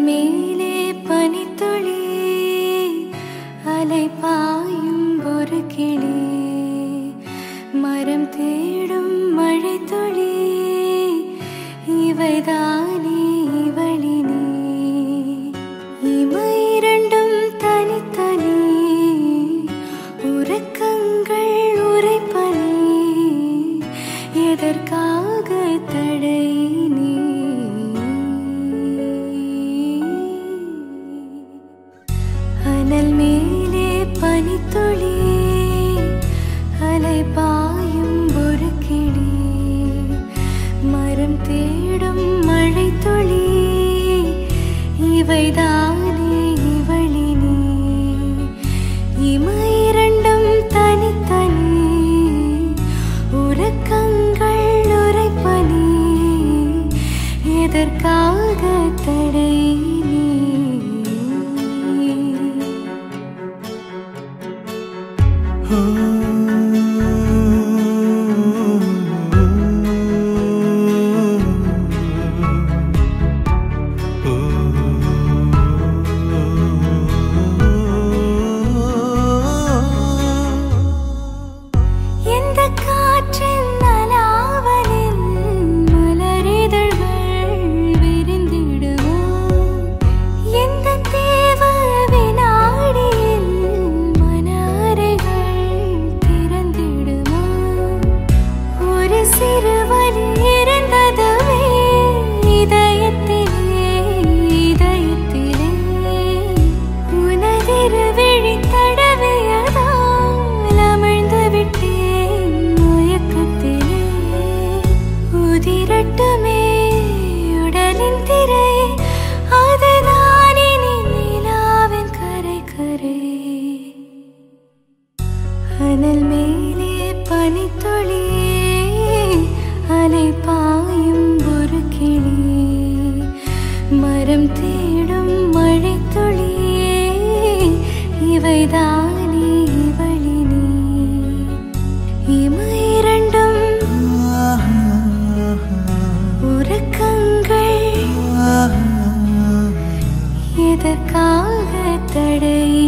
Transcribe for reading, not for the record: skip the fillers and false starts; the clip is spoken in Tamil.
மேலே பனித்துளி அலை பாயும் ஒரு கிளி மரம் தேடும் மழை துளி இவைதானே இவளினே இமை இரண்டும் தனித்தனி உறக்கங்கள் உரைப்பனி எதற்காக தடை நீ அனல் மேலே பனித்துளி அலை பாயும் ஒரு கிளி மரம் தேடும் மழை துளி இவைதானே இவளினே இமை இரண்டும் தனித்தனி உறக்கங்கள் உரைப்பனி எதற்காக தடை நீ அனல் மேலே பனித்துளி அலை பாயும் ஒரு கிளி மரம் தேடும் மழை துளி இவைதானே இவளினே இமை இரண்டும் உறக்கங்கள் எதற்காக தடை